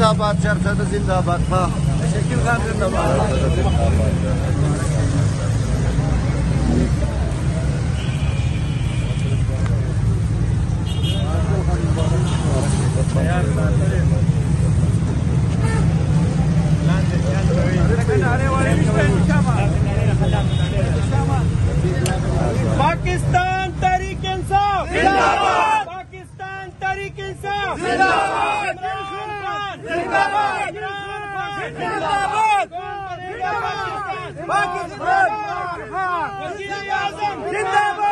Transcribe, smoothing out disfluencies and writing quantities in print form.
जिंदाबाद शरसद जिंदाबाद शकील खान जिंदाबाद। पाकिस्तान तहरीक इंसाफ जिंदाबाद, पाकिस्तान तहरीक इंसाफ जिंदाबाद, जिंदाबाद जिंदाबाद जिंदाबाद, पाकिस्तान वज़ीर-ए-आज़म जिंदाबाद।